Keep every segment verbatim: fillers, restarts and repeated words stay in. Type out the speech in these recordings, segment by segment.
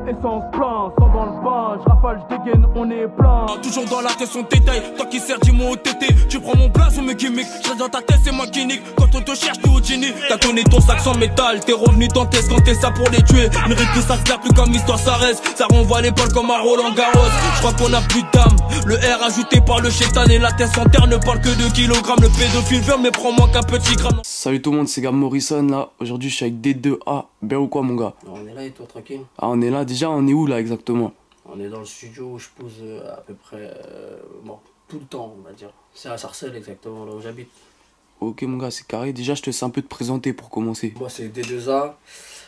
essence plein, sang dans le bain, je rafale, je dégaine, on est plein. Toujours dans la tête son détail, toi qui sers dis-moi au tété. Tu prends mon place ou mes gimmicks, je reste dans ta tête c'est moi qui nique. Quand on te cherche t'es au Gini, t'as donné ton sac sans métal. T'es revenu dans tes quand t'es ça pour les tuer. Une rite que ça se garde plus comme histoire ça reste. Ça renvoie l'épaule comme à Roland Garros. Je crois qu'on a plus d'âme, le R ajouté par le chétan. Et la tête sans terre ne parle que de kilogrammes. Le pédophile veut mais prends-moi qu'un petit gramme. Salut tout le monde, c'est Gab Morrison là. Aujourd'hui je suis avec D deux A. Bien ou quoi mon gars? On est là et toi tranquille? Ah on est là, déjà on est où là exactement? On est dans le studio où je pose euh, à peu près euh, bon, tout le temps on va dire. C'est à Sarcelles exactement, là où j'habite. Ok mon gars, c'est carré. Déjà je te laisse un peu te présenter pour commencer. Moi c'est D deux A.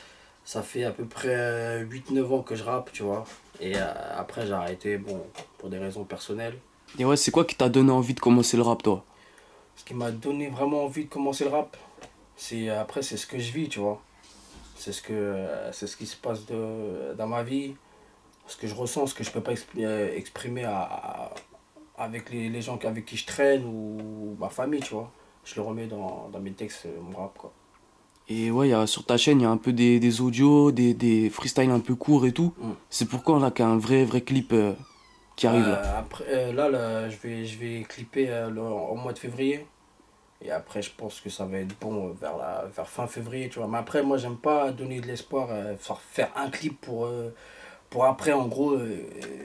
Ça fait à peu près huit neuf ans que je rappe, tu vois. Et euh, après j'ai arrêté, bon, pour des raisons personnelles. Et ouais, c'est quoi qui t'a donné envie de commencer le rap toi? Ce qui m'a donné vraiment envie de commencer le rap, c'est après c'est ce que je vis, tu vois. C'est ce que euh, c'est ce qui se passe de, dans ma vie, ce que je ressens, ce que je peux pas exprimer à, à, avec les, les gens avec qui je traîne ou ma famille, tu vois. Je le remets dans, dans mes textes, mon rap, quoi. Et ouais, y a, sur ta chaîne, il y a un peu des, des audios, des, des freestyles un peu courts et tout. Mm. C'est pourquoi là qu'il y a un vrai, vrai clip euh, qui arrive euh, là. Après, euh, là, là, je vais, je vais clipper euh, le, au mois de février. Et après, je pense que ça va être bon vers, la, vers fin février, tu vois. Mais après, moi, j'aime pas donner de l'espoir, euh, faire un clip pour, euh, pour après, en gros, euh,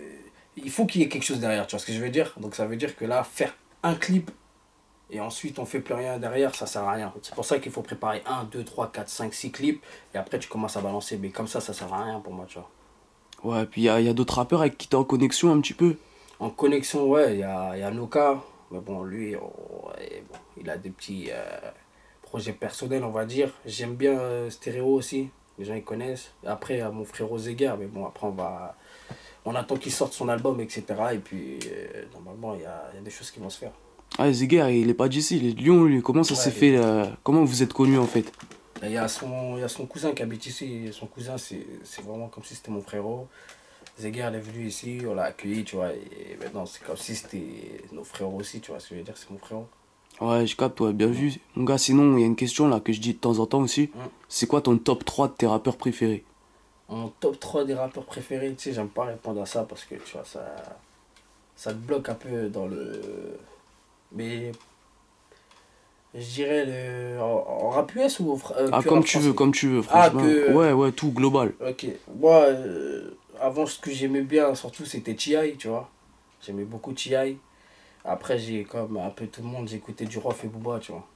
il faut qu'il y ait quelque chose derrière, tu vois ce que je veux dire? Donc ça veut dire que là, faire un clip, et ensuite on fait plus rien derrière, ça sert à rien. C'est pour ça qu'il faut préparer un, deux, trois, quatre, cinq, six clips, et après tu commences à balancer. Mais comme ça, ça sert à rien pour moi, tu vois. Ouais, et puis il y a, y a d'autres rappeurs avec qui t'es en connexion un petit peu? En connexion, ouais, il y a, y a Noka. Mais bon, lui, oh, et bon, il a des petits euh, projets personnels, on va dire. J'aime bien euh, Stéréo aussi, les gens ils connaissent. Après, il y a mon frérot Zegar, mais bon, après on va... On attend qu'il sorte son album, et cetera. Et puis, euh, normalement, il y a, y a des choses qui vont se faire. Ah, Zegar, il est pas d'ici, il est de Lyon, lui. Comment ça ouais, s'est fait là? Comment vous êtes connus en fait? Il y a son, y a son cousin qui habite ici. Son cousin, c'est vraiment comme si c'était mon frérot. Zegar est venu ici, on l'a accueilli, tu vois. Et maintenant, c'est comme si c'était nos frérots aussi, tu vois. Ce que je veux dire, c'est mon frérot. Ouais, je capte, ouais, bien mmh. vu. Mon gars, sinon, il y a une question là que je dis de temps en temps aussi. Mmh. C'est quoi ton top trois de tes rappeurs préférés? Mon top trois des rappeurs préférés, tu sais, j'aime pas répondre à ça parce que, tu vois, ça, ça te bloque un peu dans le... Mais... Je dirais le... En, en rap U S ou... Euh, ah, comme tu veux, comme tu veux, franchement. Ah, que... Ouais, ouais, tout, global. Ok. Moi, euh, avant, ce que j'aimais bien, surtout, c'était T I, tu vois. J'aimais beaucoup T I. Après, j'ai comme un peu tout le monde, j'ai écouté du Rof et Booba, tu vois.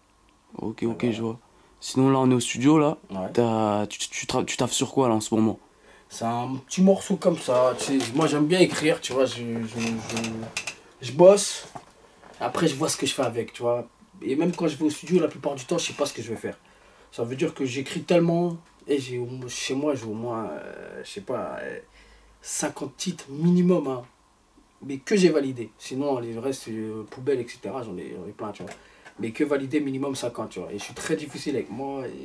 Ok, ok, voilà. Je vois. Sinon, là, on est au studio, là. Ouais. Tu, tu, tu, tu taffes sur quoi, là, en ce moment? C'est un petit morceau comme ça. Tu sais, moi, j'aime bien écrire, tu vois. Je, je, je, je bosse. Après, je vois ce que je fais avec, tu vois. Et même quand je vais au studio, la plupart du temps, je sais pas ce que je vais faire. Ça veut dire que j'écris tellement... Et j'ai chez moi, j'ai au moins, euh, je sais pas, euh, cinquante titres minimum, hein. Mais que j'ai validé. Sinon, les restes, euh, poubelles, et cetera, j'en ai, ai plein, tu vois. Mais que validé minimum cinquante, tu vois. Et je suis très difficile avec moi. Et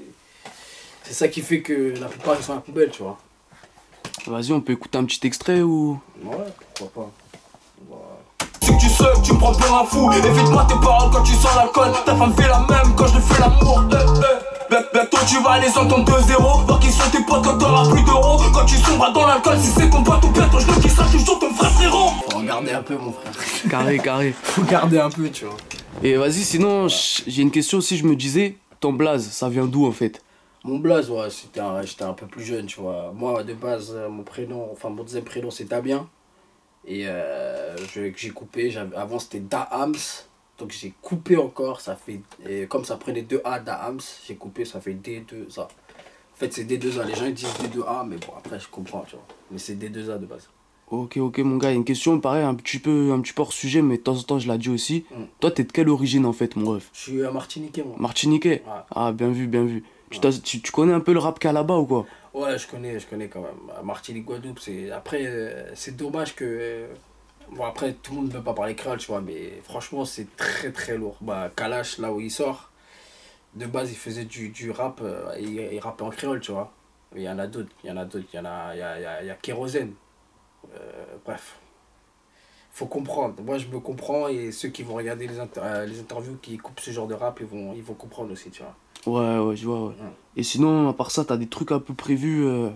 c'est ça qui fait que la plupart, ils sont à la poubelle, tu vois. Vas-y, on peut écouter un petit extrait ou... Ouais, pourquoi pas. Ouais. Si tu sais que tu me prends pour un fou, évite-moi tes paroles quand tu sens l'alcool. Ta femme fait la même quand je fais l'amour. Eh, eh. Bientôt tu vas les entendre de zéro. Voir qui sont tes potes quand t'auras plus d'euros. Quand tu sombres dans l'alcool, si c'est ton pote ou bien ton genou qui sera toujours ton frère frérot. Faut regarder un peu mon frère. Carré, carré. Faut regarder un peu, tu vois. Et vas-y, sinon, j'ai une question aussi, je me disais, ton blaze, ça vient d'où en fait? Mon blaze, ouais, c'était un, j'étais un peu plus jeune, tu vois. Moi, de base, mon prénom, enfin mon deuxième prénom, c'est Damien. Et euh, j'ai coupé, avant c'était Dahams. Donc j'ai coupé encore, ça fait, et comme ça prenait deux A, Dahams, j'ai coupé, ça fait D deux A. En fait, c'est D deux A, les gens ils disent D deux A, mais bon, après je comprends, tu vois. Mais c'est D deux A de base. Ok, ok, mon gars, il y a une question, pareil, un petit peu, un petit peu hors sujet, mais de temps en temps je la dis aussi. Mm. Toi, t'es de quelle origine en fait, mon ref? Je suis à Martiniquais, moi. Martiniquais? Ouais. Ah, bien vu, bien vu. Ouais. Tu, tu, tu connais un peu le rap qu'il y a là-bas ou quoi? Ouais, je connais, je connais quand même. Martinique, Guadeloupe, c'est. Après, euh, c'est dommage que. Euh... Bon, après, tout le monde ne peut pas parler créole, tu vois, mais franchement, c'est très très lourd. Bah, Kalash, là où il sort, de base, il faisait du, du rap, euh, il, il rappait en créole, tu vois. Mais il y en a d'autres, il y en a d'autres, il y en a, il y a, il y a, il y a Kérosène. Euh, bref, faut comprendre. Moi, je me comprends et ceux qui vont regarder les, inter euh, les interviews qui coupent ce genre de rap, ils vont, ils vont comprendre aussi, tu vois. Ouais, ouais, je vois, ouais. Hum. Et sinon, à part ça, t'as des trucs un peu prévus euh,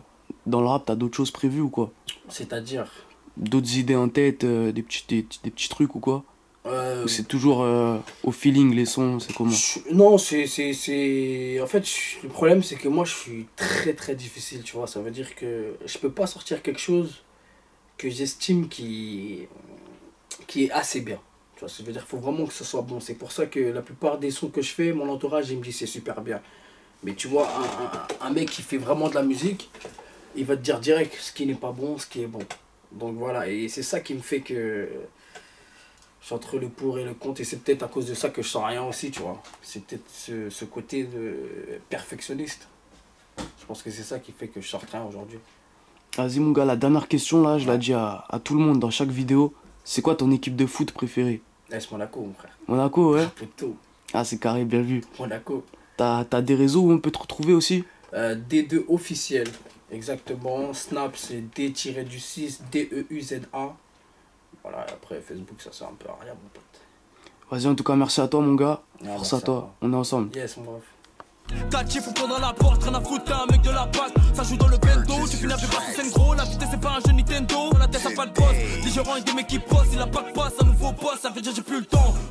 dans le rap, t'as d'autres choses prévues ou quoi? C'est-à-dire D'autres idées en tête, euh, des, petits, des, des petits trucs ou quoi? euh, Ou c'est toujours euh, au feeling les sons, c'est comment? je- Non, c'est... c'est- c'est- En fait, je- le problème, c'est que moi, je suis très, très difficile, tu vois. Ça veut dire que je peux pas sortir quelque chose que j'estime qui... qui est assez bien. Tu vois, ça veut dire qu'il faut vraiment que ce soit bon. C'est pour ça que la plupart des sons que je fais, mon entourage, il me dit c'est super bien. Mais tu vois, un, un, un mec qui fait vraiment de la musique, il va te dire direct ce qui n'est pas bon, ce qui est bon. Donc voilà, et c'est ça qui me fait que je suis entre le pour et le contre. Et c'est peut-être à cause de ça que je sens rien aussi, tu vois. C'est peut-être ce, ce côté de perfectionniste. Je pense que c'est ça qui fait que je sors rien aujourd'hui. Vas-y mon gars, la dernière question là, je la dis à, à tout le monde dans chaque vidéo. C'est quoi ton équipe de foot préférée? Laisse Monaco, mon frère. Monaco, ouais? Plutôt. Ah, c'est carré, bien vu. Monaco. T'as t'as des réseaux où on peut te retrouver aussi? Euh, D deux officiel. Exactement. Snap, c'est D six, D E U Z A. Voilà, après Facebook, ça sert un peu à rien, mon pote. Vas-y, en tout cas, merci à toi mon gars. Ah, Force merci à à toi, toi. on est ensemble. Yes, mon ref. quatre chiffres pendant la porte, rien à foutre, t'es un mec de la passe. Ça joue dans le bento, tu finis avec pas c'est gros. La vitesse c'est pas un jeu Nintendo, la tête ça pas de boss. Les gérants et des mecs qui bossent, il a pas de passe, un nouveau boss. Ça fait dire j'ai